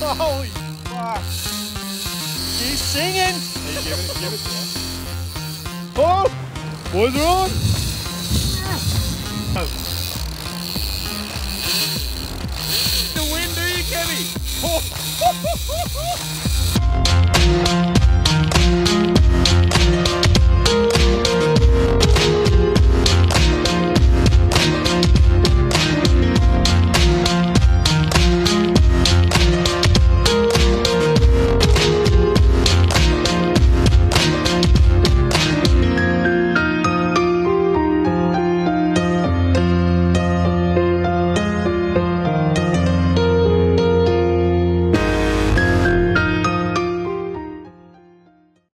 Holy fuck. He's singing. Hey, give it to us. Oh! Boys are on! The wind, do you, Kevy?